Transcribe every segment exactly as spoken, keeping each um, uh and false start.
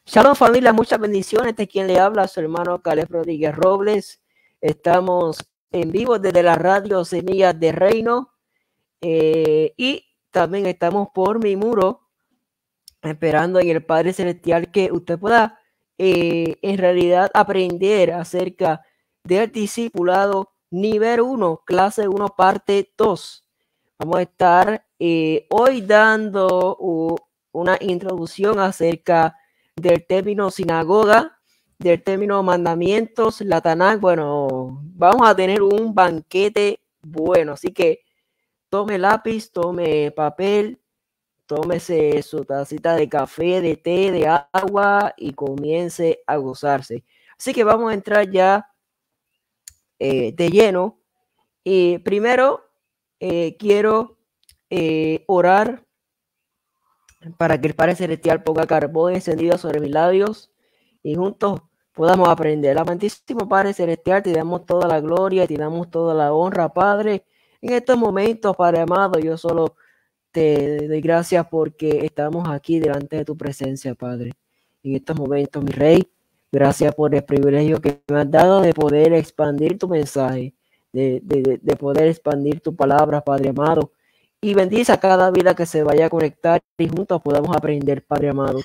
Shalom familia, muchas bendiciones. De quien le habla su hermano Caleb Rodríguez Robles. Estamos en vivo desde la radio Semillas de Reino eh, y también estamos por mi muro esperando en el Padre Celestial que usted pueda eh, en realidad aprender acerca del discipulado nivel uno, clase uno, parte dos. Vamos a estar eh, hoy dando uh, una introducción acerca del término sinagoga, del término mandamientos, la Tanakh. Bueno, vamos a tener un banquete bueno, así que tome lápiz, tome papel, tómese su tacita de café, de té, de agua y comience a gozarse. Así que vamos a entrar ya eh, de lleno. Y primero eh, quiero eh, orar para que el Padre Celestial ponga carbón encendido sobre mis labios y juntos podamos aprender. Amantísimo Padre Celestial, te damos toda la gloria, te damos toda la honra, Padre. En estos momentos, Padre amado, yo solo te doy gracias porque estamos aquí delante de tu presencia, Padre. En estos momentos, mi Rey, gracias por el privilegio que me has dado de poder expandir tu mensaje, de, de, de poder expandir tu palabra, Padre amado. Y bendice a cada vida que se vaya a conectar y juntos podamos aprender, Padre amado.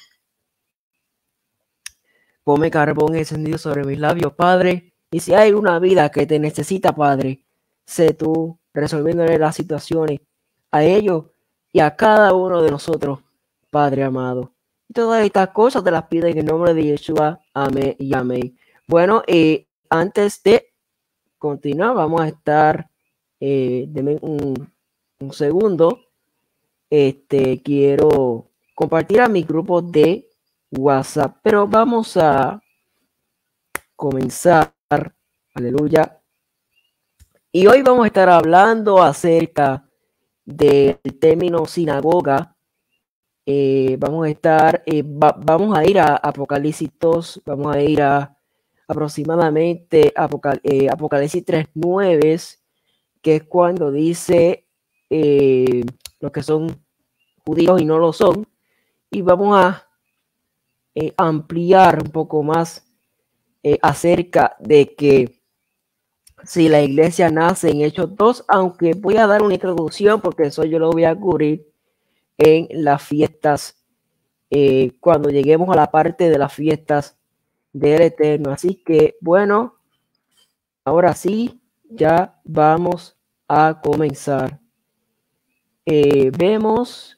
Ponme carbón encendido sobre mis labios, Padre. Y si hay una vida que te necesita, Padre, sé tú resolviéndole las situaciones a ellos y a cada uno de nosotros, Padre amado. Y todas estas cosas te las pido en el nombre de Yeshua. Amén y amén. Bueno, eh, antes de continuar, vamos a estar, eh, denme un, un segundo. Este, quiero compartir a mi grupo de WhatsApp, pero vamos a comenzar. Aleluya. Y hoy vamos a estar hablando acerca del término sinagoga. Eh, vamos a estar, eh, va, vamos a ir a Apocalipsis dos, vamos a ir a aproximadamente Apocal, eh, Apocalipsis tres nueve, que es cuando dice eh, los que son judíos y no lo son, y vamos a eh, ampliar un poco más eh, acerca de que si la iglesia nace en Hechos dos, aunque voy a dar una introducción porque eso yo lo voy a cubrir en las fiestas, eh, cuando lleguemos a la parte de las fiestas del Eterno. Así que bueno, ahora sí, ya vamos a comenzar. Eh, vemos,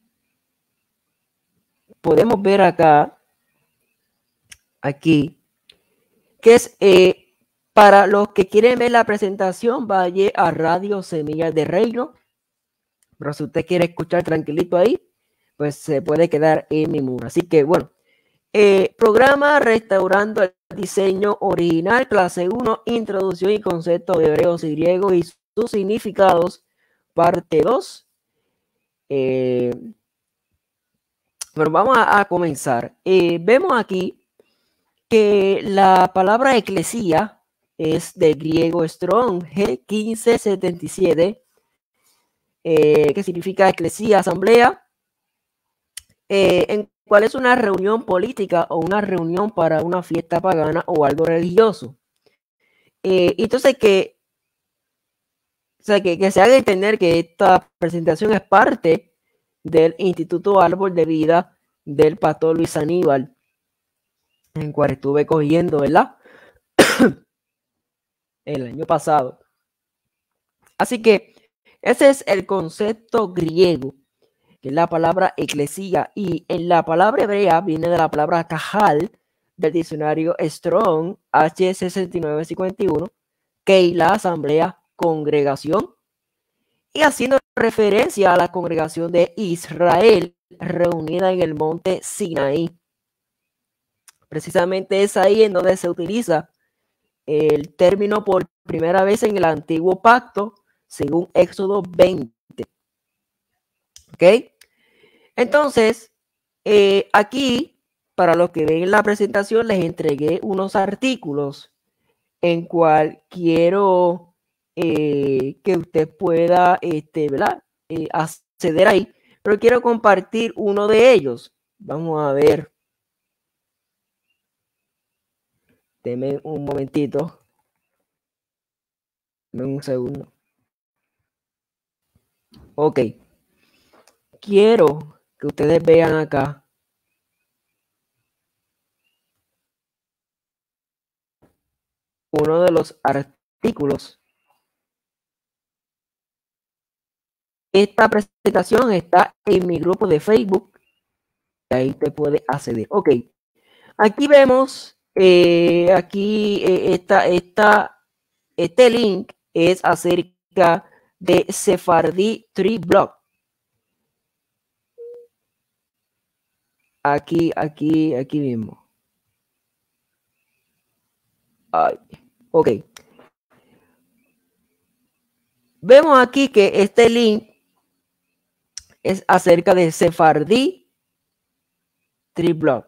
podemos ver acá, aquí, que es eh, para los que quieren ver la presentación, vaya a Radio Semillas de Reino. Pero si usted quiere escuchar tranquilito ahí, pues se puede quedar en mi muro. Así que bueno, eh, programa Restaurando el Diseño Original, clase uno, Introducción y Conceptos de Hebreos y Griegos y sus significados, parte dos. Eh, bueno, vamos a, a comenzar. Eh, vemos aquí que la palabra eclesía es de griego strong, G quince setenta y siete, eh, que significa eclesía, asamblea, eh, en cual es una reunión política o una reunión para una fiesta pagana o algo religioso. Eh, entonces que, o sea, que, que se haga entender que esta presentación es parte del Instituto Árbol de Vida del pastor Luis Aníbal, en cual estuve cogiendo, ¿verdad? El año pasado. Así que ese es el concepto griego, que es la palabra eclesía, y en la palabra hebrea viene de la palabra kahal, del diccionario Strong, H sesenta y nueve cincuenta y uno, que la asamblea, congregación, y haciendo referencia a la congregación de Israel reunida en el monte Sinaí. Precisamente es ahí en donde se utiliza el término por primera vez en el antiguo pacto, según Éxodo veinte. ¿Ok? Entonces, eh, aquí, para los que ven la presentación, les entregué unos artículos en cual quiero eh, que usted pueda, este, ¿verdad? Eh, acceder ahí, pero quiero compartir uno de ellos. Vamos a ver Deme un momentito. Deme un segundo. Ok. Quiero que ustedes vean acá. Uno de los artículos. Esta presentación está en mi grupo de Facebook. Ahí te puede acceder. Ok. Aquí vemos, eh, aquí eh, esta, esta, este link es acerca de Sephardí Tree Blog. Aquí, aquí, aquí mismo. Ay, ok. Vemos aquí que este link es acerca de Sephardí Tree Blog.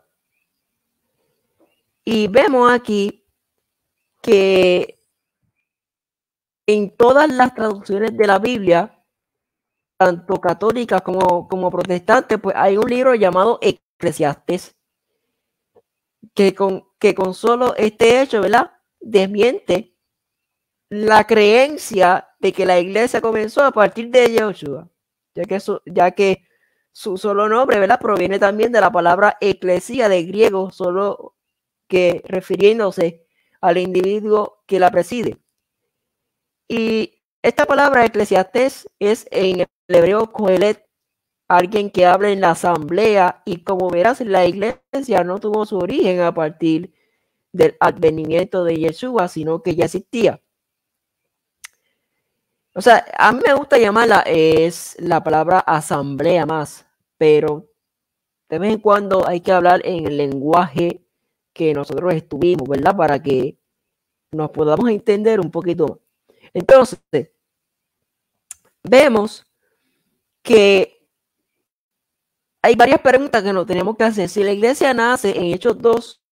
Y vemos aquí que en todas las traducciones de la Biblia, tanto católicas como, como protestantes, pues hay un libro llamado Eclesiastés, que con, que con solo este hecho, ¿verdad?, desmiente la creencia de que la iglesia comenzó a partir de Yeshua, ya que su, ya que su solo nombre, ¿verdad?, proviene también de la palabra eclesía de griego, solo que refiriéndose al individuo que la preside. Y esta palabra eclesiastés es en el hebreo kohelet, alguien que habla en la asamblea, y como verás, la iglesia no tuvo su origen a partir del advenimiento de Yeshua, sino que ya existía. O sea, a mí me gusta llamarla, es la palabra asamblea más, pero de vez en cuando hay que hablar en el lenguaje que nosotros estuvimos, ¿verdad? Para que nos podamos entender un poquito más. Entonces, vemos que hay varias preguntas que nos tenemos que hacer. Si la iglesia nace en Hechos dos,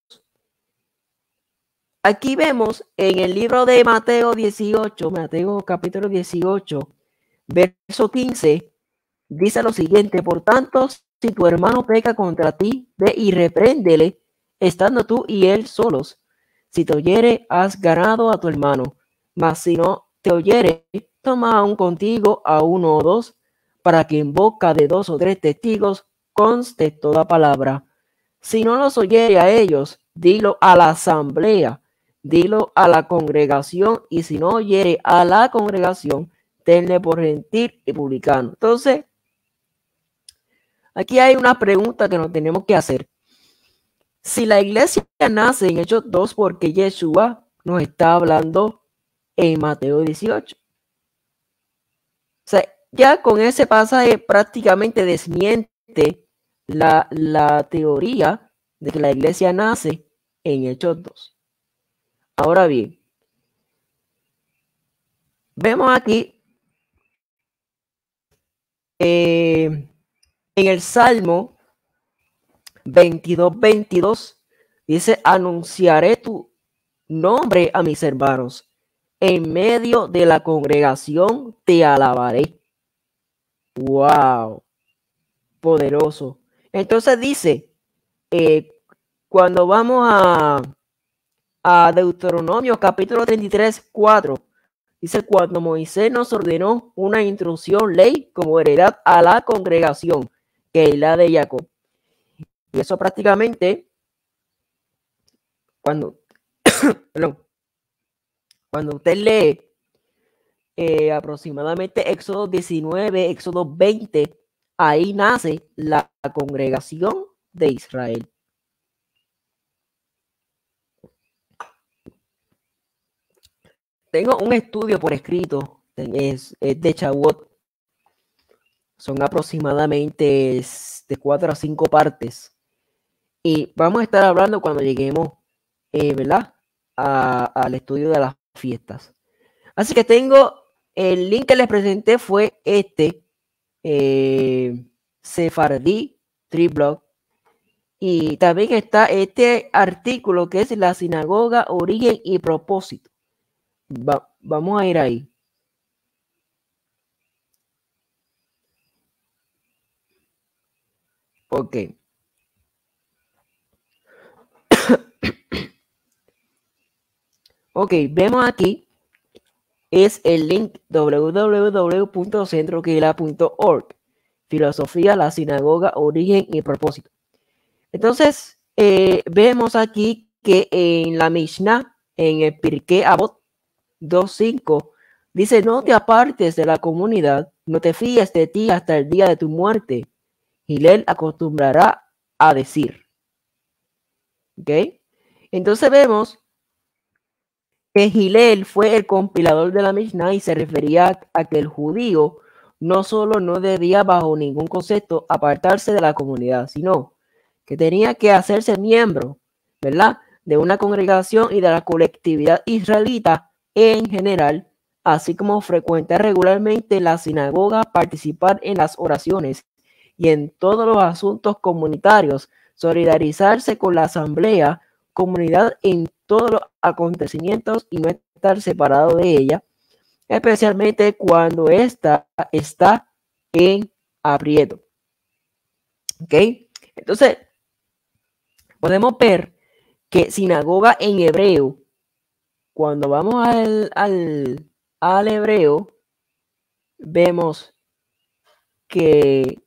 aquí vemos en el libro de Mateo dieciocho, Mateo capítulo dieciocho, verso quince, dice lo siguiente: por tanto, si tu hermano peca contra ti, ve y repréndele, estando tú y él solos. Si te oyere, has ganado a tu hermano. Mas si no te oyere, toma aún contigo a uno o dos, para que en boca de dos o tres testigos conste toda palabra. Si no los oyere a ellos, dilo a la asamblea, dilo a la congregación, y si no oyere a la congregación, tenle por gentil y publicano. Entonces, aquí hay una pregunta que nos tenemos que hacer. Si la iglesia nace en Hechos dos, porque Yeshua nos está hablando en Mateo dieciocho. O sea, ya con ese pasaje prácticamente desmiente la, la teoría de que la iglesia nace en Hechos dos. Ahora bien, vemos aquí eh, en el Salmo veintidós, veintidós, dice: anunciaré tu nombre a mis hermanos, en medio de la congregación te alabaré. Wow, poderoso. Entonces dice, eh, cuando vamos a, a Deuteronomio capítulo treinta y tres, cuatro, dice: cuando Moisés nos ordenó una instrucción, ley, como heredad a la congregación, que es la de Jacob. Y eso prácticamente, cuando, perdón, cuando usted lee eh, aproximadamente Éxodo diecinueve, Éxodo veinte, ahí nace la congregación de Israel. Tengo un estudio por escrito, es, es de Chabot. Son aproximadamente de cuatro a cinco partes. Y vamos a estar hablando cuando lleguemos, eh, ¿verdad?, a, al estudio de las fiestas. Así que tengo el link que les presenté, fue este, eh, Sephardí Tree Blog. Y también está este artículo que es la sinagoga, origen y propósito. Va, vamos a ir ahí. Ok. Ok, vemos aquí, es el link w w w punto centro keilah punto org. Filosofía, la sinagoga, origen y propósito. Entonces, eh, vemos aquí que en la Mishnah, en el Pirkei Avot dos cinco, dice: no te apartes de la comunidad, no te fíes de ti hasta el día de tu muerte. Hillel acostumbrará a decir. ¿Ok? Entonces vemos que Hillel fue el compilador de la Mishnah y se refería a que el judío no solo no debía bajo ningún concepto apartarse de la comunidad, sino que tenía que hacerse miembro, ¿verdad?, de una congregación y de la colectividad israelita en general, así como frecuentar regularmente la sinagoga, participar en las oraciones y en todos los asuntos comunitarios, solidarizarse con la asamblea, comunidad en todos los acontecimientos y no estar separado de ella, especialmente cuando ésta está en aprieto. ¿Ok? Entonces, podemos ver que sinagoga en hebreo, cuando vamos al, al, al hebreo, vemos que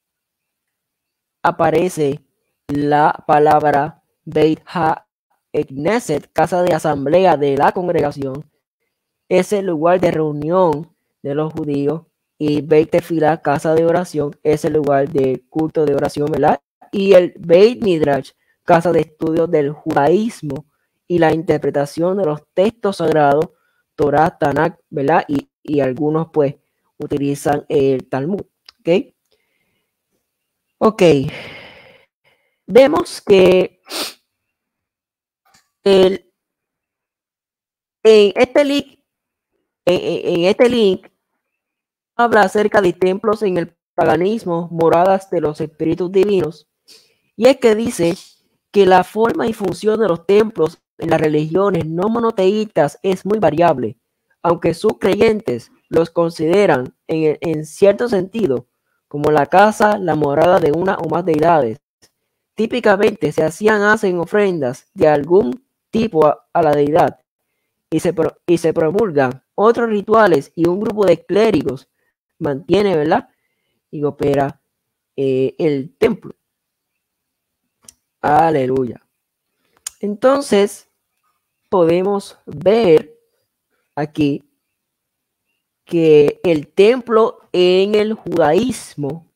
aparece la palabra Beit HaKnesset, casa de asamblea de la congregación, es el lugar de reunión de los judíos, y Beit Tefilá, casa de oración, es el lugar de culto de oración, ¿verdad? Y el Beit Midrash, casa de estudio del judaísmo y la interpretación de los textos sagrados, Torah, Tanakh, ¿verdad? Y, y algunos pues utilizan el Talmud, ¿ok? Ok. Vemos que el, en este link, en, en este link habla acerca de templos en el paganismo, moradas de los espíritus divinos, y es que dice que la forma y función de los templos en las religiones no monoteístas es muy variable, aunque sus creyentes los consideran en, en cierto sentido como la casa, la morada de una o más deidades. Típicamente se hacían hacen ofrendas de algún tipo a, a la deidad y se, pro, y se promulgan otros rituales, y un grupo de clérigos mantiene, ¿verdad?, y opera eh, el templo. Aleluya. Entonces, podemos ver aquí que el templo en el judaísmo,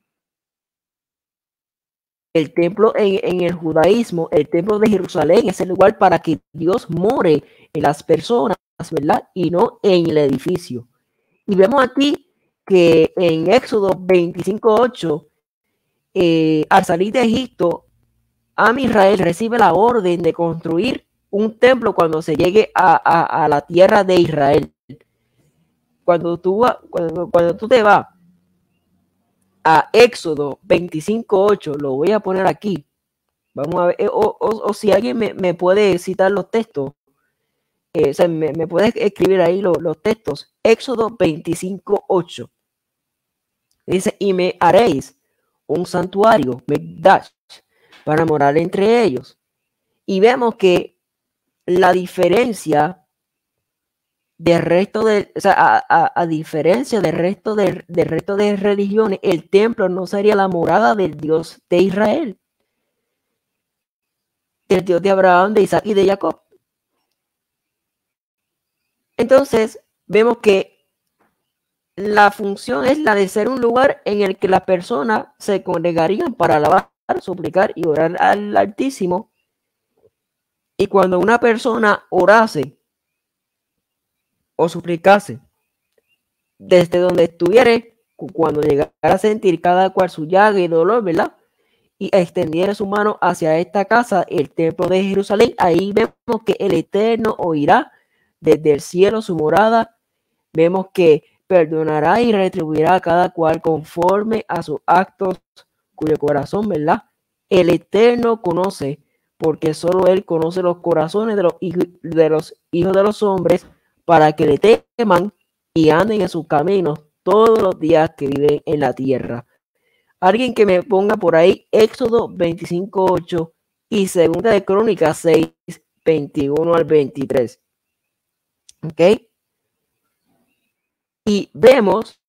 el templo en, en el judaísmo, el templo de Jerusalén es el lugar para que Dios more en las personas, ¿verdad?, y no en el edificio. Y vemos aquí que en Éxodo veinticinco ocho, eh, al salir de Egipto, Am Israel recibe la orden de construir un templo cuando se llegue a, a, a la tierra de Israel. Cuando tú, cuando, cuando tú te vas a Éxodo veinticinco ocho, lo voy a poner aquí. Vamos a ver, o, o, o si alguien me, me puede citar los textos, eh, o sea, me, me puede escribir ahí los, los textos. Éxodo veinticinco ocho. Dice: y me haréis un santuario, Mikdash, para morar entre ellos. Y vemos que la diferencia del resto de, o sea, a, a, a diferencia del resto de, del resto de religiones, el templo no sería la morada del Dios de Israel, del Dios de Abraham, de Isaac y de Jacob. Entonces, vemos que la función es la de ser un lugar en el que las personas se congregarían para alabar, suplicar y orar al Altísimo. Y cuando una persona orase o suplicase desde donde estuviera, cuando llegara a sentir cada cual su llaga y dolor, ¿verdad?, y extendiera su mano hacia esta casa, el templo de Jerusalén, ahí vemos que el Eterno oirá desde el cielo su morada. Vemos que perdonará y retribuirá a cada cual conforme a sus actos, cuyo corazón, ¿verdad?, el Eterno conoce, porque solo Él conoce los corazones de los, de los hijos de los hombres, para que le teman y anden en sus caminos todos los días que viven en la tierra. Alguien que me ponga por ahí Éxodo veinticinco ocho y Segunda de Crónicas seis, veintiuno al veintitrés. ¿Ok? Y vemos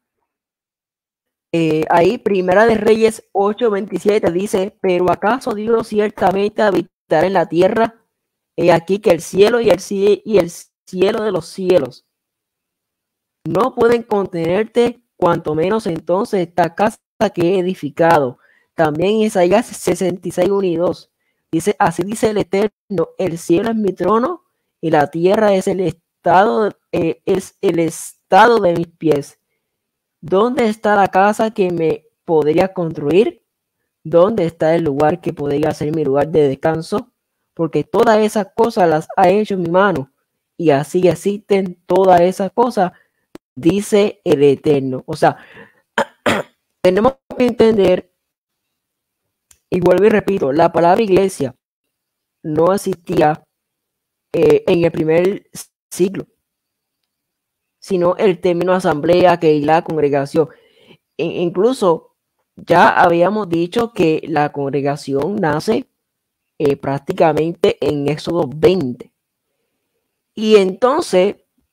eh, ahí, Primera de Reyes ocho veintisiete dice, pero ¿acaso Dios ciertamente habitará en la tierra? He aquí que el cielo y el, y el cielo de los cielos no pueden contenerte, cuanto menos entonces esta casa que he edificado. También Isaías sesenta y seis, uno y dos dice, así dice el Eterno, el cielo es mi trono y la tierra es el estado, eh, es el estado de mis pies. ¿Dónde está la casa que me podría construir? ¿Dónde está el lugar que podría ser mi lugar de descanso? Porque todas esas cosas las ha hecho mi mano, y así existen todas esas cosas, dice el Eterno. O sea, tenemos que entender, y vuelvo y repito, la palabra iglesia no existía eh, en el primer siglo, sino el término asamblea, que es la congregación. E incluso ya habíamos dicho que la congregación nace eh, prácticamente en Éxodo veinte. Y entonces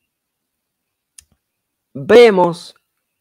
vemos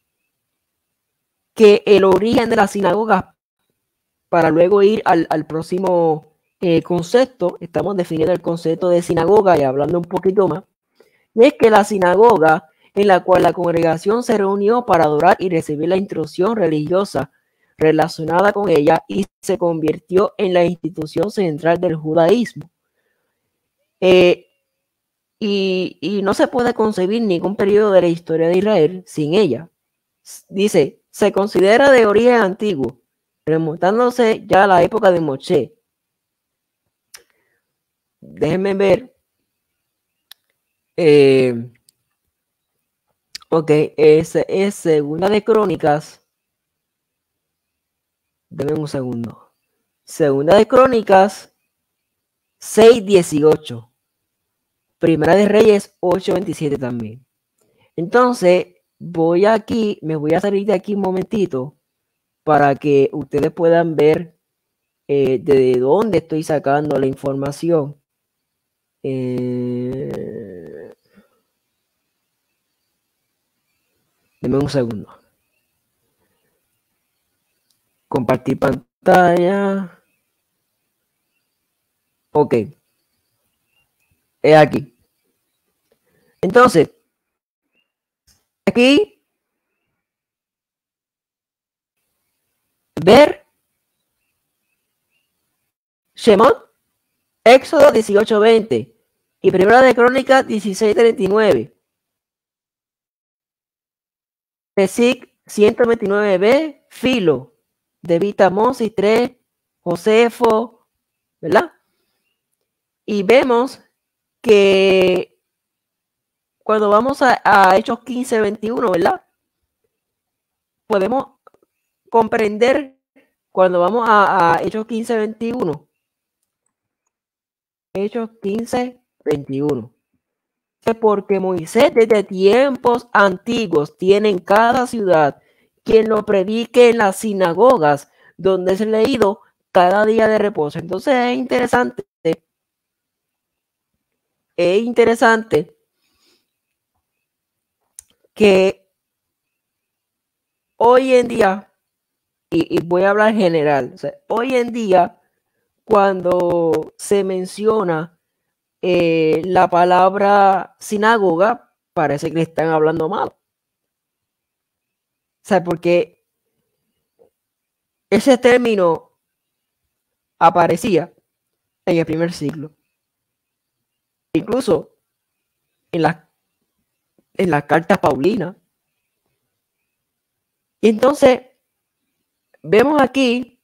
que el origen de la sinagoga, para luego ir al, al próximo eh, concepto, estamos definiendo el concepto de sinagoga y hablando un poquito más, es que la sinagoga en la cual la congregación se reunió para adorar y recibir la instrucción religiosa relacionada con ella, y se convirtió en la institución central del judaísmo. Eh, y, y no se puede concebir ningún periodo de la historia de Israel sin ella. Dice, se considera de origen antiguo, remontándose ya a la época de Moshe. Déjenme ver. Eh, ok, es, es Segunda de Crónicas. Denme un segundo. Segunda de Crónicas seis dieciocho. Primera de Reyes ocho veintisiete también. Entonces, voy aquí, me voy a salir de aquí un momentito para que ustedes puedan ver eh, de dónde estoy sacando la información. Eh, Deme un segundo. Compartir pantalla. Ok. Es aquí. Entonces, aquí, ver Shemot, Éxodo dieciocho veinte y Primera de Crónicas dieciséis treinta y nueve. Pesig ciento veintinueve b, Filo, de Vita Mosis tres, Josefo, ¿verdad? Y vemos que cuando vamos a, a Hechos quince veintiuno, ¿verdad? Podemos comprender cuando vamos a, a Hechos quince veintiuno. Hechos quince veintiuno. Porque Moisés desde tiempos antiguos tiene en cada ciudad quien lo predique en las sinagogas, donde es leído cada día de reposo. Entonces es interesante, es interesante que hoy en día, y, y voy a hablar en general, o sea, hoy en día, cuando se menciona eh, la palabra sinagoga, parece que le están hablando mal. O sea, porque ese término aparecía en el primer siglo. Incluso en las en la carta Paulina. Y entonces vemos aquí,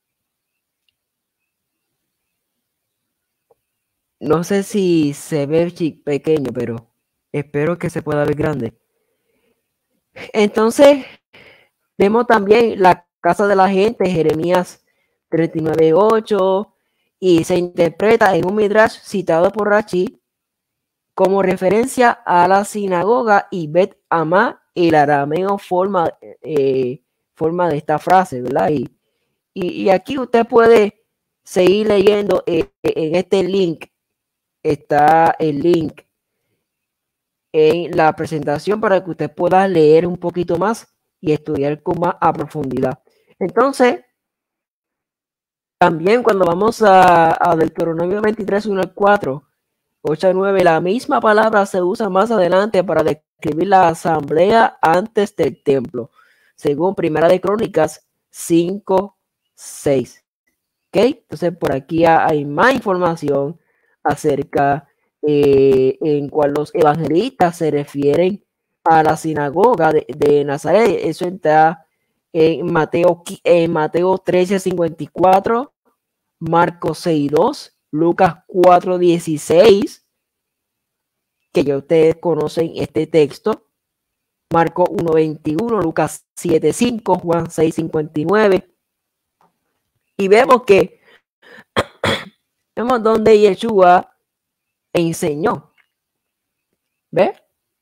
no sé si se ve pequeño, pero espero que se pueda ver grande. Entonces vemos también la casa de la gente, Jeremías treinta y nueve ocho, y se interpreta en un midrash citado por Rashi como referencia a la sinagoga, y Bet Amá, el arameo forma, eh, forma de esta frase, ¿verdad? Y, y, y aquí usted puede seguir leyendo eh, en este link. Está el link en la presentación para que usted pueda leer un poquito más y estudiar con más a profundidad. Entonces, también cuando vamos a, a Deuteronomio veintitrés, uno al cuatro, ocho al nueve, la misma palabra se usa más adelante para describir la asamblea antes del templo, según Primera de Crónicas cinco, seis. ¿Ok? Entonces por aquí hay más información acerca eh, en cual los evangelistas se refieren a la sinagoga de, de Nazaret. Eso está en Mateo, en Mateo trece, cincuenta y cuatro, Marcos seis, dos, Lucas cuatro, dieciséis, que ya ustedes conocen este texto, Marcos uno, veintiuno, Lucas siete, cinco, Juan seis, cincuenta y nueve. Y vemos que vemos donde Yeshua enseñó. ¿Ves?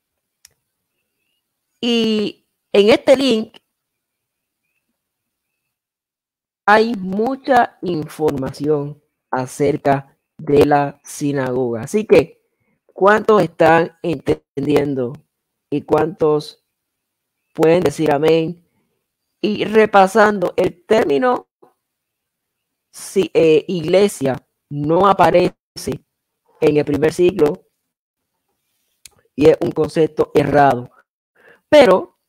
Y en este link hay mucha información acerca de la sinagoga. Así que, ¿cuántos están entendiendo? ¿Y cuántos pueden decir amén? Y repasando, el término si, eh, iglesia no aparece en el primer siglo y es un concepto errado. Pero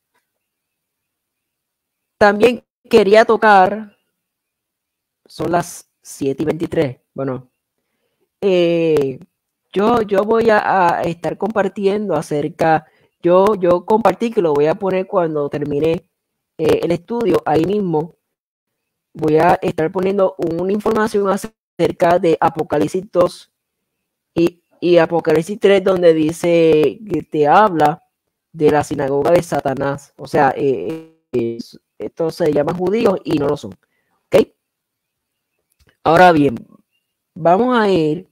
también quería tocar, son las siete y veintitrés, bueno, eh, yo, yo voy a, a estar compartiendo acerca, yo, yo compartí que lo voy a poner cuando termine eh, el estudio, ahí mismo voy a estar poniendo una información acerca de Apocalipsis dos y, y Apocalipsis tres, donde dice que te habla de la sinagoga de Satanás. O sea, eh, eh, estos se llaman judíos y no lo son. ¿Ok? Ahora bien, vamos a ir,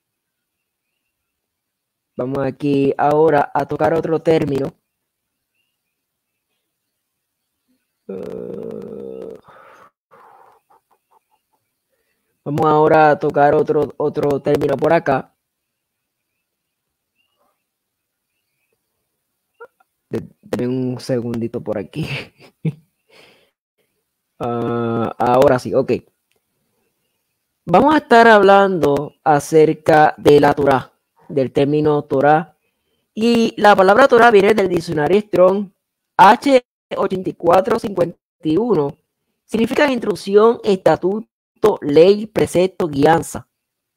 vamos aquí ahora a tocar otro término. Uh, vamos ahora a tocar otro, otro término por acá. Deme un segundito por aquí. uh, ahora sí, ok. Vamos a estar hablando acerca de la Torá, del término Torá. Y la palabra Torá viene del diccionario Strong H ochenta y cuatro cincuenta y uno. Significa instrucción, estatuto, ley, precepto, guianza.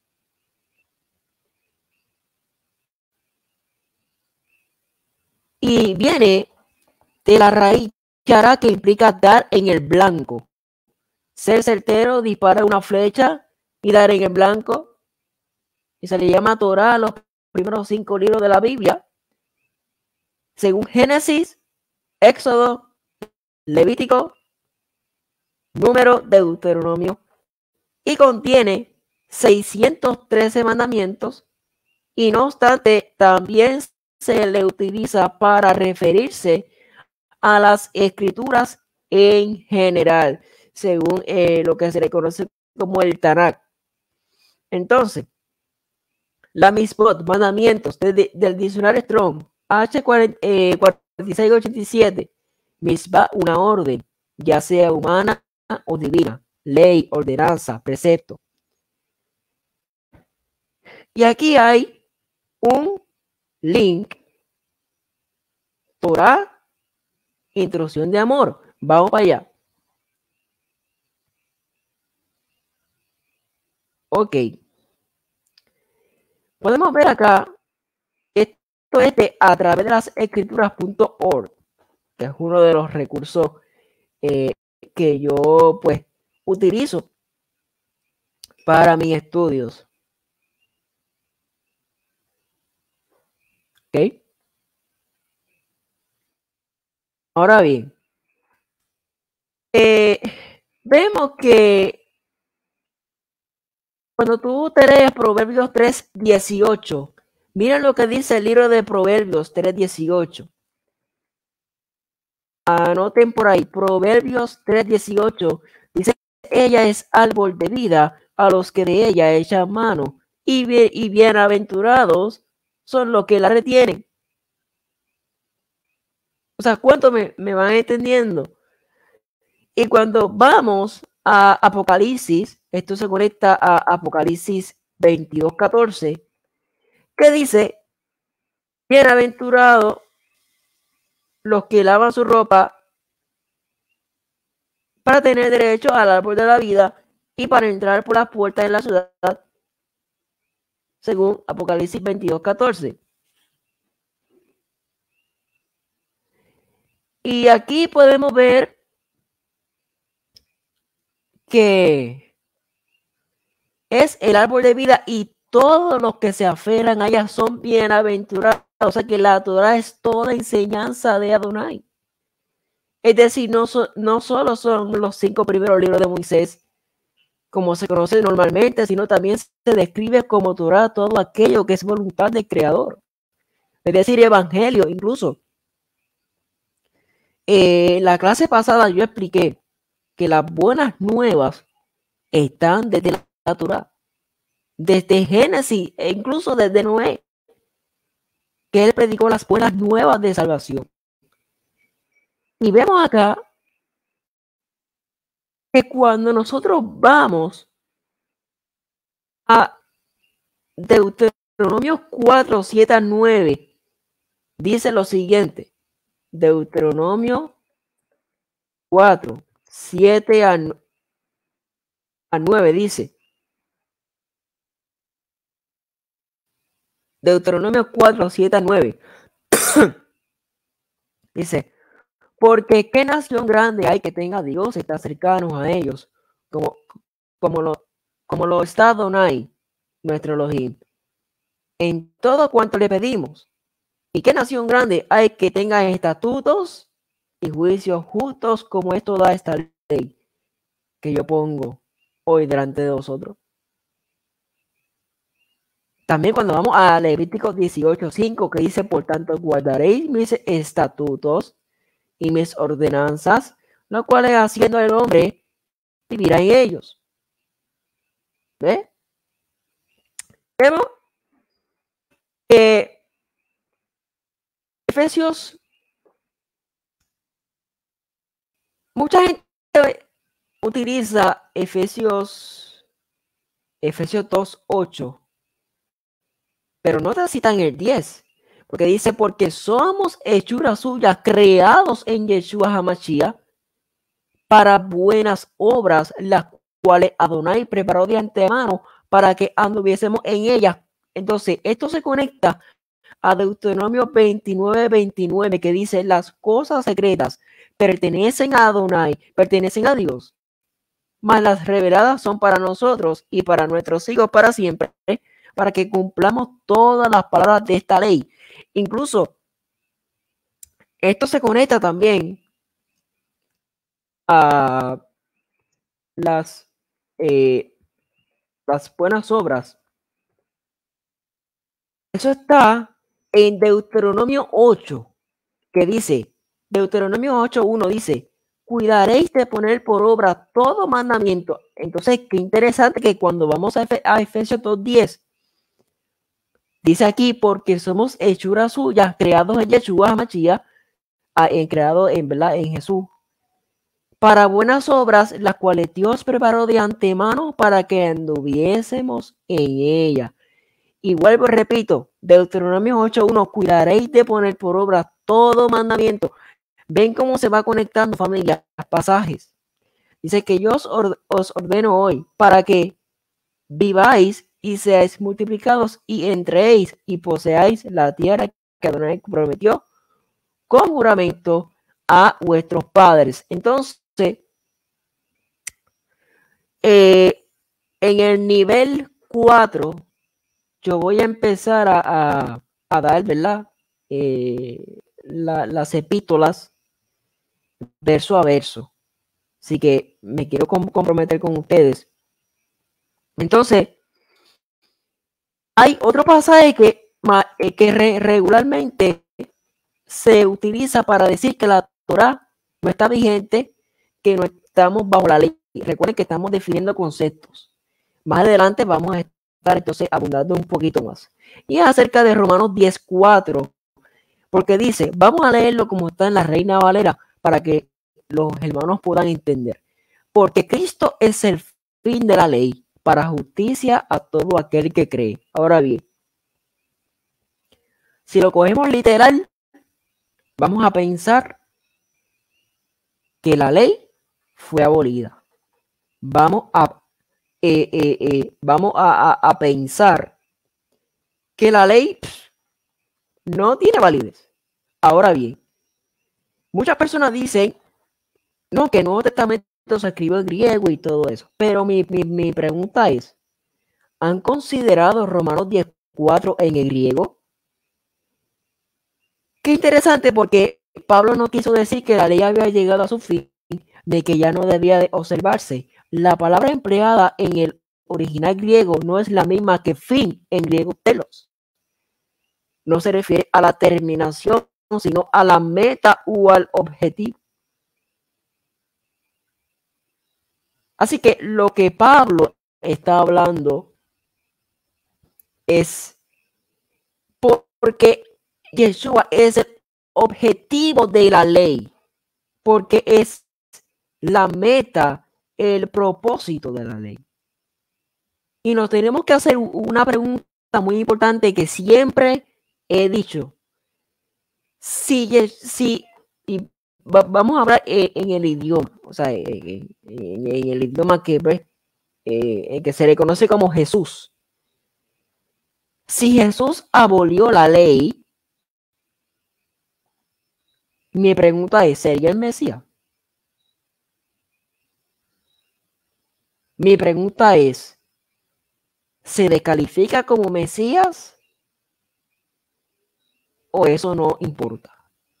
Y viene de la raíz chará, que implica dar en el blanco. Ser certero, disparar una flecha y dar en el blanco. Y se le llama Torá a los primeros cinco libros de la Biblia, según Génesis, Éxodo, Levítico, Número, Deuteronomio, y contiene seiscientos trece mandamientos, y no obstante también se le utiliza para referirse a las escrituras en general, según eh, lo que se le conoce como el Tanakh. Entonces, la Mitzvot, mandamientos de, de, del diccionario Strong H cuarenta y seis ochenta y siete, Mitzvah, una orden, ya sea humana o divina, ley, ordenanza, precepto. Y aquí hay un link, Torá, instrucción de amor. Vamos para allá. Ok. Podemos ver acá, esto es de a través de las escrituras punto org, que es uno de los recursos eh, que yo pues utilizo para mis estudios. ¿Ok? Ahora bien, eh, vemos que cuando tú te lees Proverbios tres dieciocho, miren lo que dice el libro de Proverbios tres dieciocho. Anoten por ahí, Proverbios tres dieciocho, dice, ella es árbol de vida a los que de ella echan mano, y, bien, y bienaventurados son los que la retienen. O sea, ¿cuánto me, me van entendiendo? Y cuando vamos a Apocalipsis, esto se conecta a Apocalipsis veintidós catorce, que dice: bienaventurados los que lavan su ropa para tener derecho al árbol de la vida y para entrar por las puertas de la ciudad, según Apocalipsis veintidós catorce. Y aquí podemos ver que es el árbol de vida y todos los que se aferran a ella son bienaventurados. O sea que la Torah es toda enseñanza de Adonai. Es decir, no, so, no solo son los cinco primeros libros de Moisés, como se conoce normalmente, sino también se describe como Torah todo aquello que es voluntad del Creador. Es decir, evangelio. Incluso eh, la clase pasada yo expliqué que las buenas nuevas están desde la Torah, desde Génesis e incluso desde Noé, que él predicó las buenas nuevas de salvación. Y vemos acá que cuando nosotros vamos a Deuteronomio cuatro, siete a nueve, dice lo siguiente. Deuteronomio cuatro, siete a nueve dice. Deuteronomio cuatro, siete a nueve. Dice: porque qué nación grande hay que tenga dioses tan cercanos a ellos, como, como, lo, como lo está Adonai, nuestro Elohim, en todo cuanto le pedimos. Y qué nación grande hay que tenga estatutos y juicios justos como esto da esta ley que yo pongo hoy delante de vosotros. También cuando vamos a Levítico dieciocho, cinco, que dice: por tanto guardaréis mis estatutos y mis ordenanzas, lo cual es haciendo el hombre vivirá en ellos. ¿Ve? Vemos que Efesios, mucha gente utiliza Efesios, Efesios dos, ocho, pero no te citan el diez, porque dice: porque somos hechuras suyas, creados en Yeshua HaMashiach, para buenas obras, las cuales Adonai preparó de antemano para que anduviésemos en ellas. Entonces, esto se conecta a Deuteronomio veintinueve, veintinueve, que dice: las cosas secretas pertenecen a Adonai, pertenecen a Dios, mas las reveladas son para nosotros y para nuestros hijos para siempre, para que cumplamos todas las palabras de esta ley. Incluso esto se conecta también a las, eh, las buenas obras. Eso está en Deuteronomio ocho, que dice, Deuteronomio ocho, uno dice: cuidaréis de poner por obra todo mandamiento. Entonces, qué interesante que cuando vamos a, Efe, a Efesios dos, diez, dice aquí: porque somos hechuras suyas, creados en Yeshua HaMashiach, en, creado en, ¿verdad? en Jesús, para buenas obras, las cuales Dios preparó de antemano para que anduviésemos en ella. Y vuelvo y repito, Deuteronomio ocho, uno, cuidaréis de poner por obra todo mandamiento. Ven cómo se va conectando, familia, los pasajes. Dice que yo os, or, os ordeno hoy para que viváis y seáis multiplicados y entréis y poseáis la tierra que Adonai prometió con juramento a vuestros padres. Entonces, eh, en el nivel cuatro, yo voy a empezar a, a, a dar, ¿verdad? Eh, la, las epístolas verso a verso. Así que me quiero comprometer con ustedes. Entonces, hay otro pasaje que, que re, regularmente se utiliza para decir que la Torah no está vigente, que no estamos bajo la ley. Recuerden que estamos definiendo conceptos. Más adelante vamos a estar entonces abundando un poquito más. Y es acerca de Romanos diez, cuatro. Porque dice, vamos a leerlo como está en la Reina Valera para que los hermanos puedan entender. Porque Cristo es el fin de la ley para justicia a todo aquel que cree. Ahora bien, si lo cogemos literal, vamos a pensar que la ley fue abolida. Vamos a, eh, eh, eh, vamos a, a, a pensar que la ley pff, no tiene validez. Ahora bien, muchas personas dicen, no, que el Nuevo Testamento se escribió en griego y todo eso. Pero mi, mi, mi pregunta es, ¿han considerado Romanos diez cuatro en el griego? Qué interesante, porque Pablo no quiso decir que la ley había llegado a su fin, de que ya no debía de observarse. La palabra empleada en el original griego no es la misma que fin en griego telos. No se refiere a la terminación, sino a la meta o al objetivo. Así que lo que Pablo está hablando es porque Yeshua es el objetivo de la ley, porque es la meta, el propósito de la ley. Y nos tenemos que hacer una pregunta muy importante que siempre he dicho. Si, si y va, vamos a hablar eh, en el idioma, o sea, eh, en, en el idioma que, pues, eh, que se le conoce como Jesús. Si Jesús abolió la ley, mi pregunta es, ¿sería el Mesías? Mi pregunta es, ¿se descalifica como Mesías? ¿O eso no importa?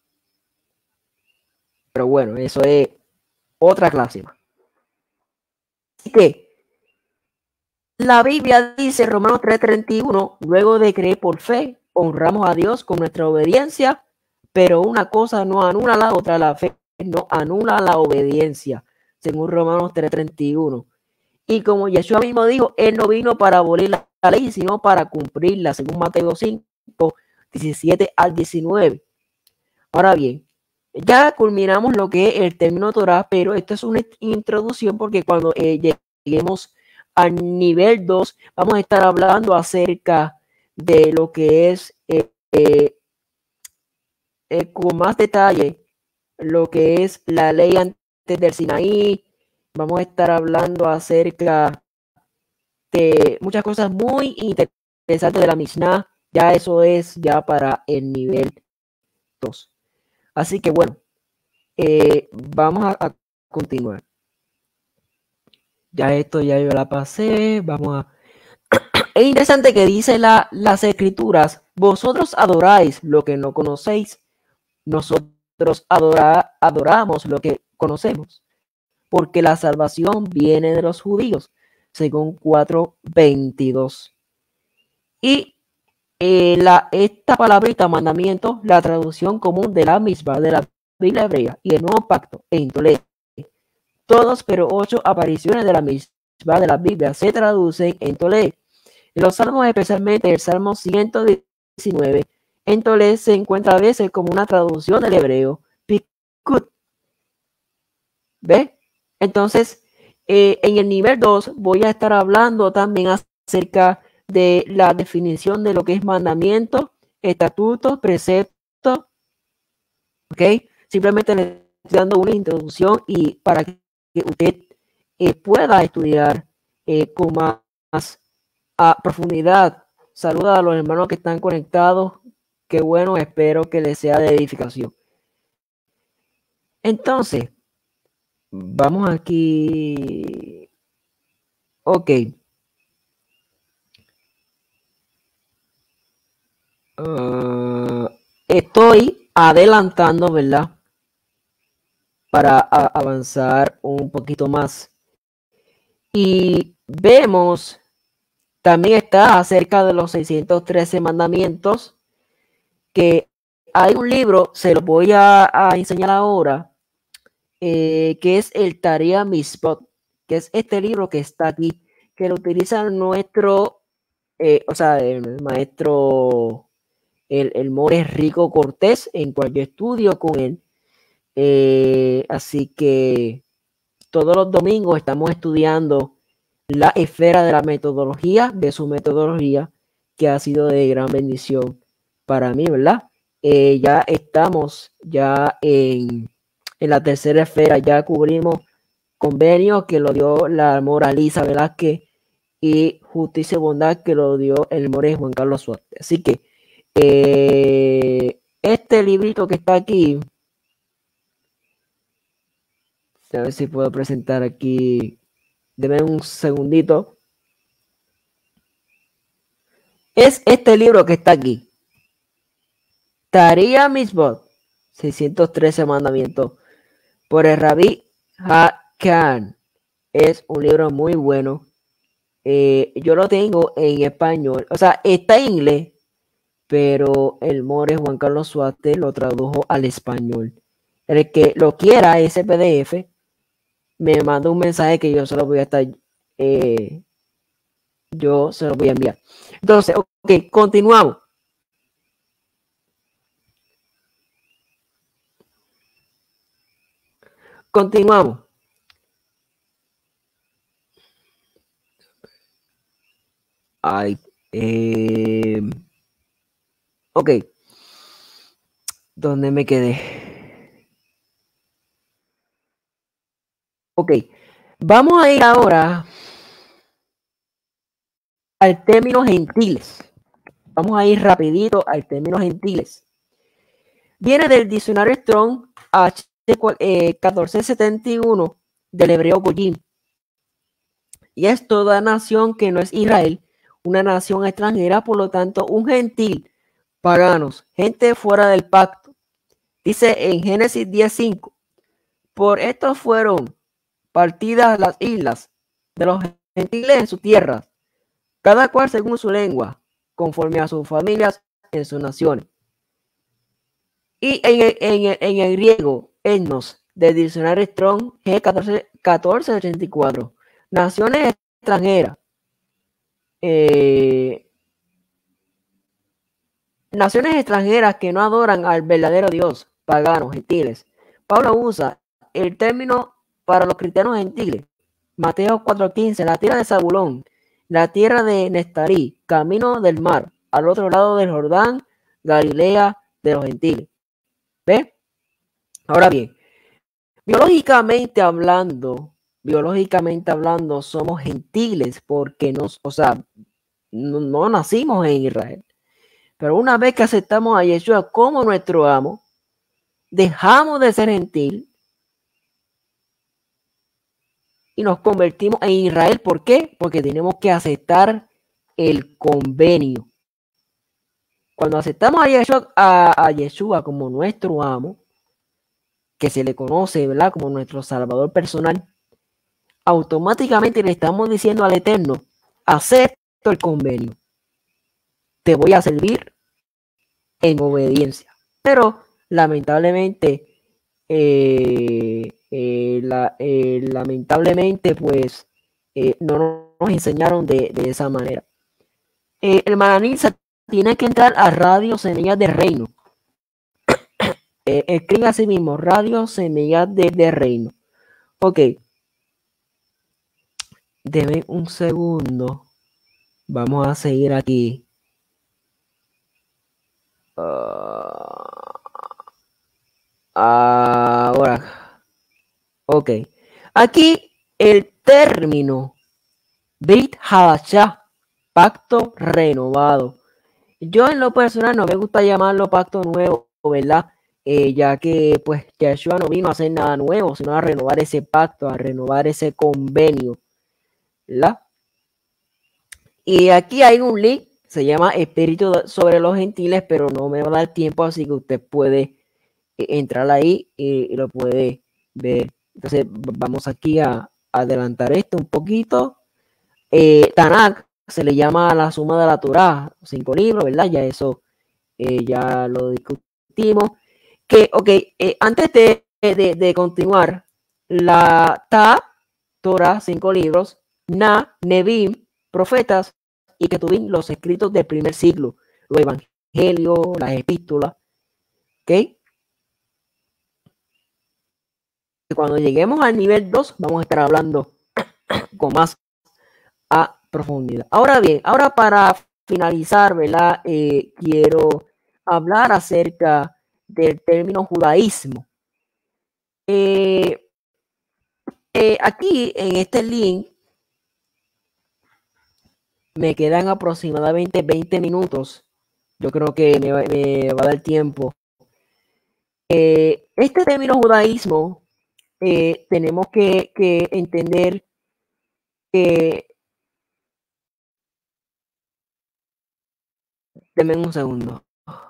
Pero bueno, eso es otra clase. Así que la Biblia dice, Romanos tres treinta y uno, luego de creer por fe, honramos a Dios con nuestra obediencia, pero una cosa no anula la otra, la fe no anula la obediencia, según Romanos tres treinta y uno. Y como Yeshua mismo dijo, Él no vino para abolir la ley, sino para cumplirla, según Mateo cinco, diecisiete al diecinueve. Ahora bien, ya culminamos lo que es el término Torah, pero esto es una introducción porque cuando eh, lleguemos al nivel dos, vamos a estar hablando acerca de lo que es eh, eh, eh, con más detalle lo que es la ley antes del Sinaí. Vamos a estar hablando acerca de muchas cosas muy interesantes de la Mishnah. Ya eso es ya para el nivel dos. Así que bueno, eh, vamos a, a continuar. Ya esto ya yo la pasé. Vamos a... Es interesante que dice la, las escrituras, vosotros adoráis lo que no conocéis, nosotros adora, adoramos lo que conocemos, porque la salvación viene de los judíos, según cuatro veintidós. Y eh, la, esta palabrita mandamiento, la traducción común de la misma de la Biblia hebrea y el nuevo pacto en Toledo, todos pero ocho apariciones de la misma de la Biblia se traducen en Toledo. En los salmos, especialmente el Salmo ciento diecinueve, en Toledo se encuentra a veces como una traducción del hebreo Pikut. ¿Ve? Entonces, eh, en el nivel dos voy a estar hablando también acerca de la definición de lo que es mandamiento, estatuto, precepto. ¿Ok? Simplemente le estoy dando una introducción y para que usted eh, pueda estudiar eh, con más a profundidad. Saluda a los hermanos que están conectados. Qué bueno, espero que les sea de edificación. Entonces, vamos aquí. Ok. Uh, estoy adelantando, ¿verdad? Para a, avanzar un poquito más. Y vemos, también está acerca de los seiscientos trece mandamientos, que hay un libro, se lo voy a, a enseñar ahora, eh, que es el Tarea Mispot, que es este libro que está aquí, que lo utiliza nuestro, eh, o sea, el maestro el, el more Rico Cortés, en cualquier estudio con él. Eh, así que todos los domingos estamos estudiando la esfera de la metodología, de su metodología, que ha sido de gran bendición para mí, ¿verdad? Eh, ya estamos ya en, en la tercera esfera, ya cubrimos convenio que lo dio la Moraliza Velázquez y Justicia y Bondad que lo dio el more Juan Carlos Suárez. Así que eh, este librito que está aquí, a ver si puedo presentar aquí, denme un segundito. Es este libro que está aquí. Tariya Mitzvot, seiscientos trece mandamientos, por el Rabí HaKan. Es un libro muy bueno. Eh, yo lo tengo en español. O sea, está en inglés, pero el more Juan Carlos Suárez lo tradujo al español. El que lo quiera, ese P D F, me manda un mensaje que yo se lo voy a estar... Eh, yo se lo voy a enviar. Entonces, ok, continuamos. Continuamos. Ay, eh, ok. ¿Dónde me quedé? Ok. Vamos a ir ahora al término gentiles. Vamos a ir rapidito al término gentiles. Viene del diccionario Strong H catorce setenta y uno del hebreo Goyim. Y es toda nación que no es Israel, una nación extranjera, por lo tanto, un gentil, paganos, gente fuera del pacto. Dice en Génesis diez cinco, por esto fueron partidas las islas de los gentiles en su tierra, cada cual según su lengua, conforme a sus familias en sus naciones. Y en el, en el, en el griego, etnos, del diccionario Strong G catorce ochenta y cuatro, naciones extranjeras, eh, naciones extranjeras que no adoran al verdadero Dios, paganos, gentiles. Pablo usa el término para los cristianos gentiles. Mateo cuatro quince, la tierra de Zabulón, la tierra de Neftalí, camino del mar, al otro lado del Jordán, Galilea de los gentiles. ¿Ve? Ahora bien, biológicamente hablando, biológicamente hablando, somos gentiles porque nos, o sea, no, no nacimos en Israel. Pero una vez que aceptamos a Yeshua como nuestro amo, dejamos de ser gentil y nos convertimos en Israel. ¿Por qué? Porque tenemos que aceptar el convenio. Cuando aceptamos a Yeshua, a, a Yeshua como nuestro amo, que se le conoce, ¿verdad?, como nuestro Salvador personal, automáticamente le estamos diciendo al Eterno, acepto el convenio, te voy a servir en obediencia. Pero lamentablemente, eh, eh, la, eh, lamentablemente, pues, eh, no nos enseñaron de, de esa manera. Eh, el Mananiza tiene que entrar a Radio Semillas de Reino. Eh, escribe así mismo, Radio Semillas de, de Reino. Ok. Deme un segundo. Vamos a seguir aquí. Uh, ahora. Ok. Aquí el término Brit Hadashah, pacto renovado. Yo en lo personal no me gusta llamarlo pacto nuevo, ¿verdad? Eh, ya que pues Yeshua no vino a hacer nada nuevo, sino a renovar ese pacto, a renovar ese convenio, ¿verdad? Y aquí hay un link, se llama Espíritu sobre los Gentiles, pero no me va a dar tiempo, así que usted puede entrar ahí y, y lo puede ver. Entonces vamos aquí a, a adelantar esto un poquito. Eh, Tanakh se le llama la suma de la Torá, cinco libros, ¿verdad? Ya eso eh, ya lo discutimos. Que, ok, eh, antes de, de, de continuar, la Ta, Torah, cinco libros, Na, Nebim, profetas, y Ketubim, los escritos del primer siglo, los evangelios Evangelio, las epístolas, ¿ok? Y cuando lleguemos al nivel dos, vamos a estar hablando con más a profundidad. Ahora bien, ahora para finalizar, ¿verdad? Eh, quiero hablar acerca del término judaísmo. Eh, eh, aquí en este link me quedan aproximadamente veinte minutos. Yo creo que me va, me va a dar tiempo. Eh, este término judaísmo eh, tenemos que, que entender que... Denme un segundo.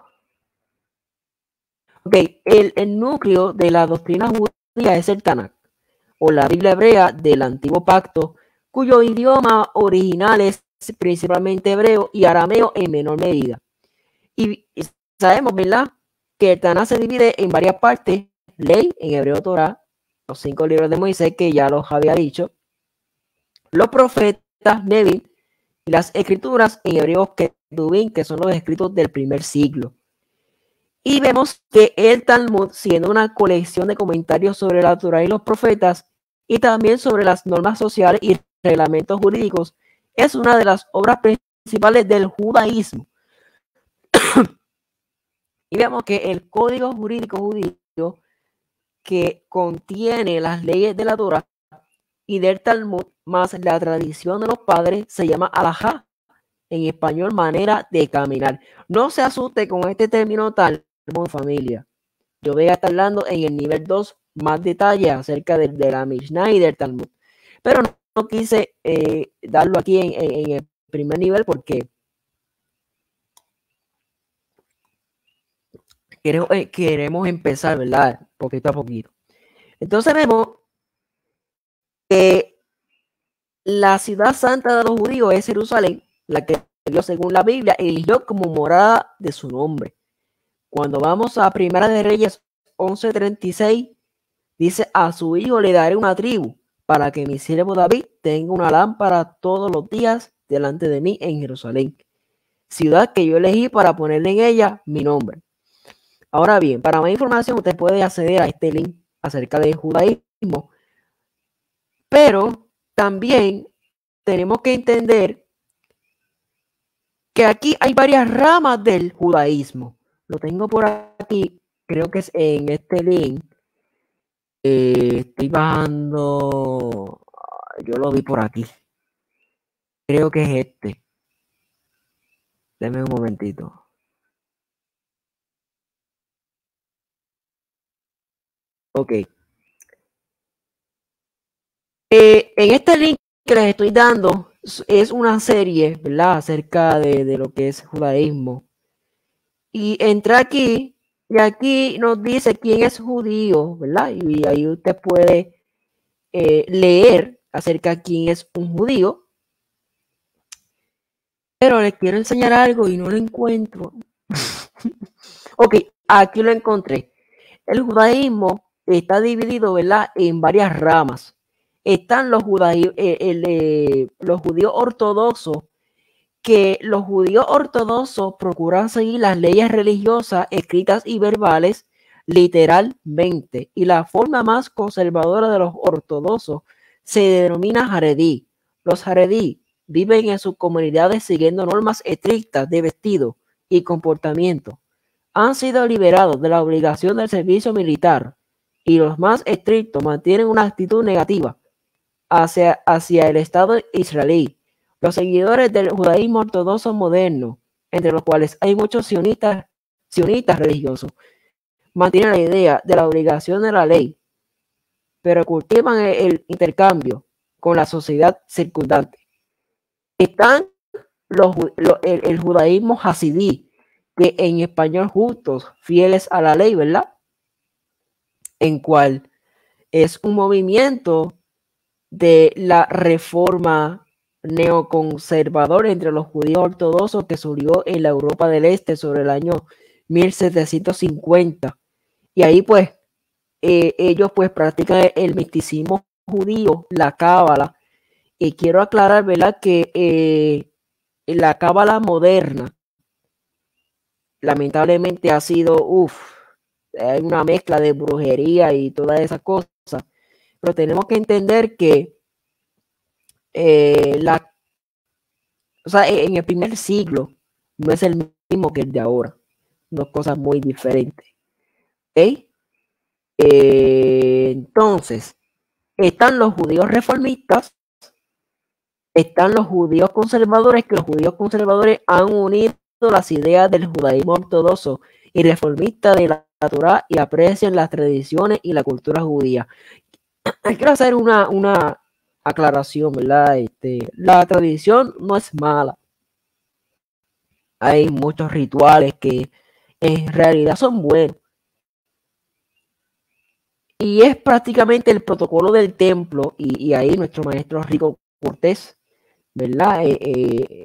Ok, el, el núcleo de la doctrina judía es el Tanakh, o la Biblia hebrea del Antiguo Pacto, cuyo idioma original es principalmente hebreo y arameo en menor medida. Y sabemos, ¿verdad?, que el Tanakh se divide en varias partes: ley, en hebreo Torah, los cinco libros de Moisés, que ya los había dicho, los profetas, Nevi, y las escrituras en hebreo Ketuvim, que son los escritos del primer siglo. Y vemos que el Talmud, siendo una colección de comentarios sobre la Torah y los profetas, y también sobre las normas sociales y reglamentos jurídicos, es una de las obras principales del judaísmo. Y vemos que el código jurídico judío, que contiene las leyes de la Torah y del Talmud, más la tradición de los padres, se llama alajá, en español manera de caminar. No se asuste con este término Talmud, familia. Yo voy a estar hablando en el nivel dos más detalles acerca de, de la Mishnah y del Talmud. Pero no, no quise eh, darlo aquí en, en, en el primer nivel porque queremos, eh, queremos empezar, ¿verdad? Poquito a poquito. Entonces vemos que la ciudad santa de los judíos es Jerusalén, la que Dios, según la Biblia, eligió como morada de su nombre. Cuando vamos a Primera de Reyes once treinta y seis, dice: a su hijo le daré una tribu, para que mi siervo David tenga una lámpara todos los días delante de mí en Jerusalén, ciudad que yo elegí para ponerle en ella mi nombre. Ahora bien, para más información usted puede acceder a este link acerca del judaísmo, pero también tenemos que entender que aquí hay varias ramas del judaísmo. Lo tengo por aquí, creo que es en este link. Eh, estoy bajando, yo lo vi por aquí. Creo que es este. Deme un momentito. Ok. Eh, en este link que les estoy dando es una serie, ¿verdad?, acerca de, de lo que es judaísmo. Y entra aquí y aquí nos dice quién es judío, ¿verdad? Y ahí usted puede eh, leer acerca de quién es un judío. Pero les quiero enseñar algo y no lo encuentro. Ok, aquí lo encontré. El judaísmo está dividido, ¿verdad?, en varias ramas. Están los, judaí- eh, el, eh, los judíos ortodoxos, que los judíos ortodoxos procuran seguir las leyes religiosas escritas y verbales literalmente. Y la forma más conservadora de los ortodoxos se denomina Haredí. Los Haredí viven en sus comunidades siguiendo normas estrictas de vestido y comportamiento. Han sido liberados de la obligación del servicio militar, y los más estrictos mantienen una actitud negativa hacia, hacia el Estado israelí. Los seguidores del judaísmo ortodoxo moderno, entre los cuales hay muchos sionistas, sionistas religiosos, mantienen la idea de la obligación de la ley, pero cultivan el, el intercambio con la sociedad circundante. Están los, los, el, el judaísmo hasidí, que en español justos, fieles a la ley, ¿verdad?, en cual es un movimiento de la reforma neoconservador entre los judíos ortodoxos que surgió en la Europa del Este sobre el año mil setecientos cincuenta. Y ahí pues eh, ellos pues practican el misticismo judío, la cábala. Y quiero aclarar, ¿verdad?, que eh, la cábala moderna lamentablemente ha sido, uff, hay una mezcla de brujería y todas esas cosas, pero tenemos que entender que eh, la, o sea, en el primer siglo no es el mismo que el de ahora, dos cosas muy diferentes. ¿Okay? Eh, entonces, están los judíos reformistas, están los judíos conservadores, que los judíos conservadores han unido las ideas del judaísmo ortodoxo y reformista de la Torá y aprecian las tradiciones y la cultura judía. Quiero hacer una, una aclaración, ¿verdad? Este, la tradición no es mala. Hay muchos rituales que en realidad son buenos. Y es prácticamente el protocolo del templo, y, y ahí nuestro maestro Rico Cortés, ¿verdad? Eh, eh,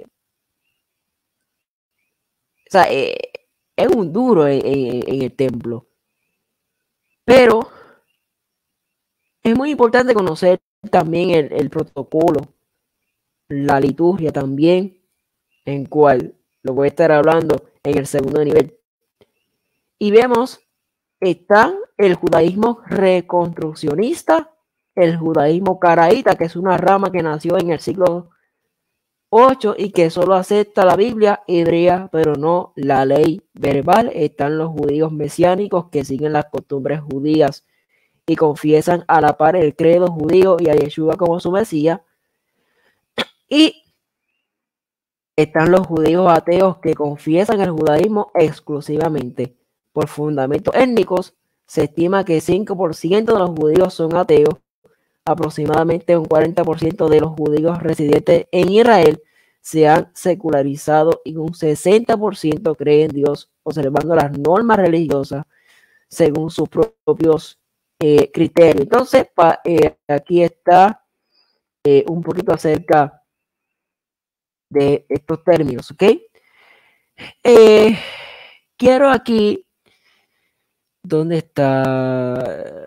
o sea, eh, es un duro en, en, en el templo. Pero es muy importante conocer también el, el protocolo, la liturgia también, en cual lo voy a estar hablando en el segundo nivel. Y vemos, está el judaísmo reconstruccionista, el judaísmo caraíta, que es una rama que nació en el siglo ocho y que solo acepta la Biblia hebrea, pero no la ley verbal. Están los judíos mesiánicos que siguen las costumbres judías y confiesan a la par el credo judío y a Yeshua como su Mesías. Y están los judíos ateos que confiesan el judaísmo exclusivamente por fundamentos étnicos. Se estima que cinco por ciento de los judíos son ateos. Aproximadamente un cuarenta por ciento de los judíos residentes en Israel se han secularizado y un sesenta por ciento cree en Dios, observando las normas religiosas según sus propios eh, criterios. Entonces, pa, eh, aquí está eh, un poquito acerca de estos términos, ¿ok? Eh, quiero aquí, ¿dónde está?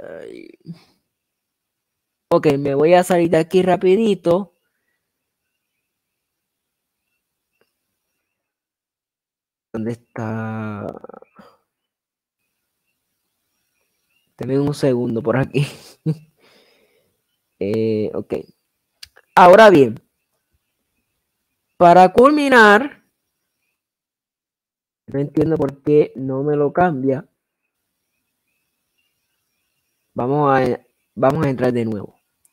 Ok, me voy a salir de aquí rapidito. ¿Dónde está? Deme un segundo por aquí. eh, ok. Ahora bien, para culminar, no entiendo por qué no me lo cambia. Vamos a, vamos a entrar de nuevo.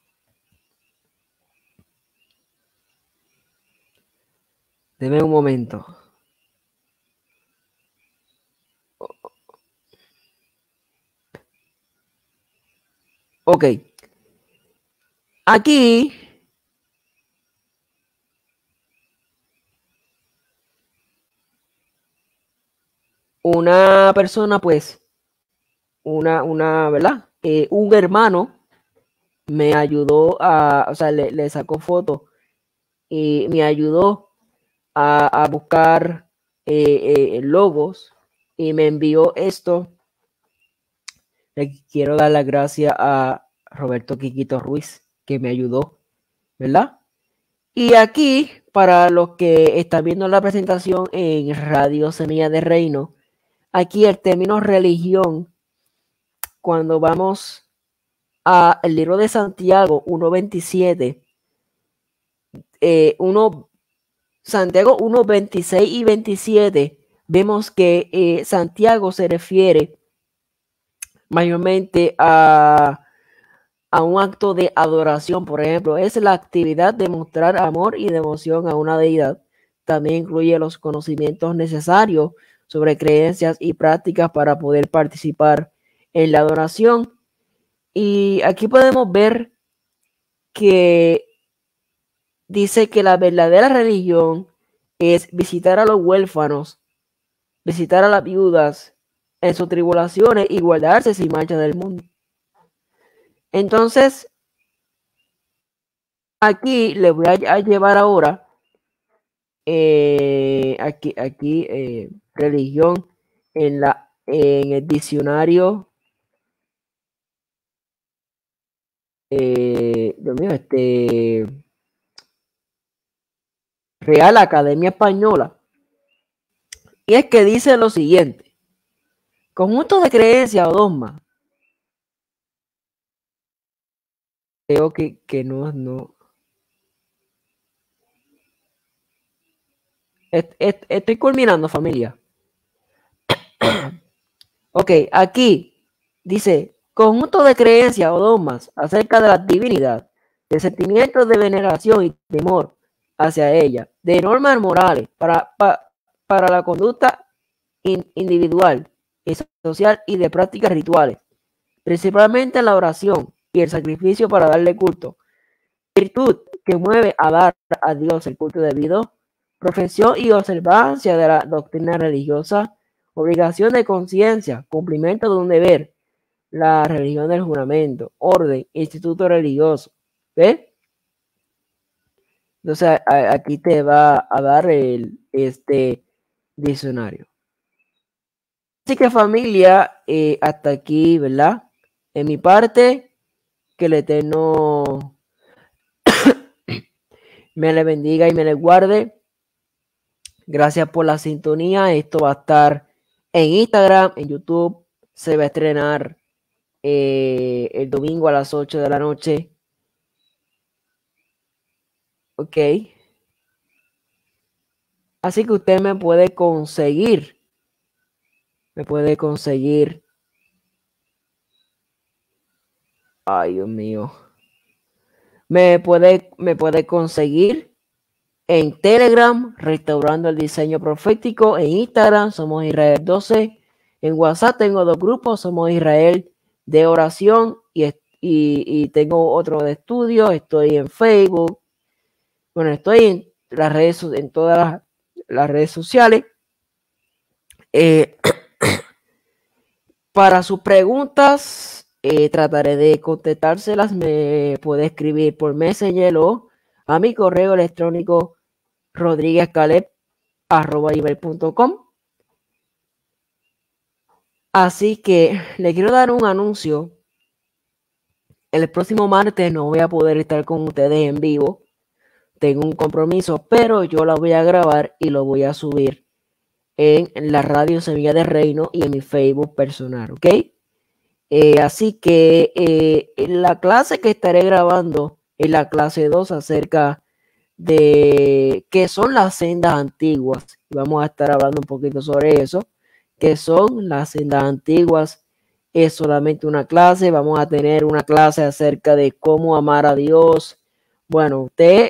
Deme un momento. Ok. Aquí una persona, pues, una, una, ¿verdad? Eh, un hermano me ayudó a, o sea, le, le sacó fotos y me ayudó a, a buscar eh, eh, logos y me envió esto. Le quiero dar las gracias a Roberto Quiquito Ruiz, que me ayudó, ¿verdad? Y aquí, para los que están viendo la presentación en Radio Semilla de Reino, aquí el término religión, cuando vamos al libro de Santiago uno veintisiete, eh, uno, Santiago uno veintiséis y veintisiete, vemos que eh, Santiago se refiere mayormente a, a un acto de adoración. Por ejemplo, es la actividad de mostrar amor y devoción a una deidad. También incluye los conocimientos necesarios sobre creencias y prácticas para poder participar en la adoración. Y aquí podemos ver que dice que la verdadera religión es visitar a los huérfanos, visitar a las viudas en sus tribulaciones y guardarse sin mancha del mundo. Entonces, aquí les voy a llevar ahora, eh, aquí, aquí eh, religión en, la, en el diccionario, eh, Dios mío, este, Real Academia Española. Y es que dice lo siguiente: conjunto de creencias o dogmas. Creo que, que no, no. Est, est, estoy culminando, familia. Ok, aquí dice: conjunto de creencias o dogmas acerca de la divinidad, de sentimientos de veneración y temor hacia ella, de normas morales para, para, para la conducta in, individual y social y de prácticas rituales, principalmente la oración y el sacrificio para darle culto, virtud que mueve a dar a Dios el culto debido, profesión y observancia de la doctrina religiosa, obligación de conciencia, cumplimiento de un deber, la religión del juramento, orden, instituto religioso. ¿Ves? Entonces a, aquí te va a dar el este diccionario. Así que familia, eh, hasta aquí, ¿verdad? En mi parte, que el Eterno me le bendiga y me le guarde. Gracias por la sintonía. Esto va a estar en Instagram, en YouTube. Se va a estrenar eh, el domingo a las ocho de la noche. Ok. Así que usted me puede conseguir. Me puede conseguir. Ay, Dios mío. Me puede, me puede conseguir en Telegram, Restaurando el Diseño Profético. En Instagram, Somos Israel doce. En WhatsApp tengo dos grupos, Somos Israel de Oración y, y, y tengo otro de estudio. Estoy en Facebook. Bueno, estoy en las redes, en todas las, las redes sociales. Eh, para sus preguntas, eh, trataré de contestárselas. Me puede escribir por Messenger o a mi correo electrónico rodríguezcaleb arroba gmail punto com. Así que le quiero dar un anuncio. El próximo martes no voy a poder estar con ustedes en vivo. Tengo un compromiso, pero yo la voy a grabar y lo voy a subir en la radio Semilla de Reino y en mi Facebook personal, ¿ok? Eh, así que eh, en la clase que estaré grabando es la clase dos acerca de qué son las sendas antiguas. Vamos a estar hablando un poquito sobre eso. ¿Qué son las sendas antiguas? Es solamente una clase. Vamos a tener una clase acerca de cómo amar a Dios. Bueno, usted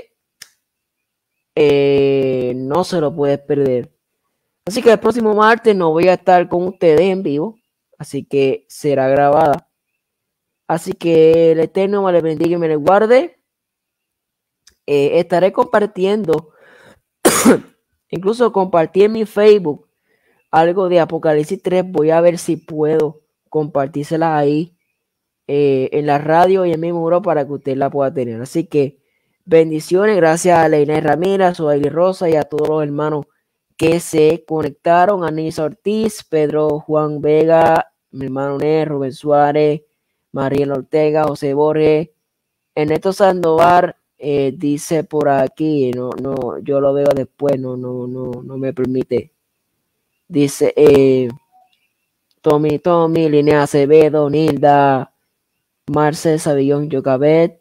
eh, no se lo puede perder. Así que el próximo martes no voy a estar con ustedes en vivo. Así que será grabada. Así que el Eterno me le bendiga y me le guarde. Eh, estaré compartiendo, incluso compartí en mi Facebook algo de Apocalipsis tres. Voy a ver si puedo compartírselas ahí eh, en la radio y en mi muro para que usted la pueda tener. Así que bendiciones, gracias a Leina Ramírez, a Eli Rosa y a todos los hermanos que se conectaron, a Nisa Ortiz, Pedro Juan Vega, mi hermano Ner, Rubén Suárez, Mariel Ortega, José Borges, Ernesto Sandoval. Eh, dice por aquí, no, no, yo lo veo después, no, no, no, no me permite. Dice eh, Tommy, Tommy, Linea Acevedo, Nilda, Marcel Savillón, Yocabet,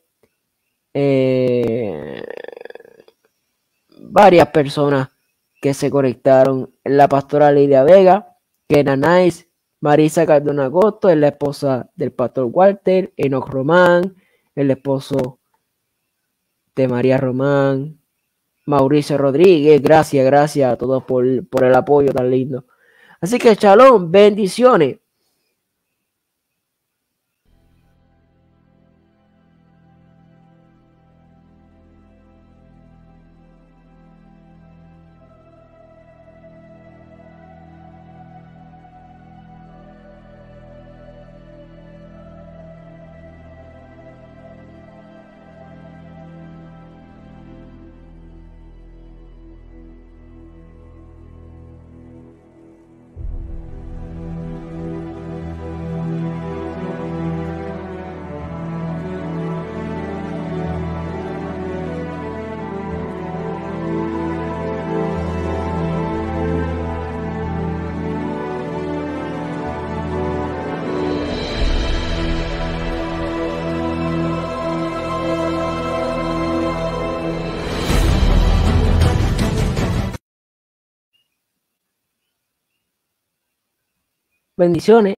eh, varias personas que se conectaron. La pastora Lidia Vega, Kena Nice, Marisa Cardona Agosto, es la esposa del pastor Walter, Enoch Román, el esposo de María Román, Mauricio Rodríguez. Gracias, gracias a todos por, por el apoyo tan lindo. Así que shalom, bendiciones. Bendiciones.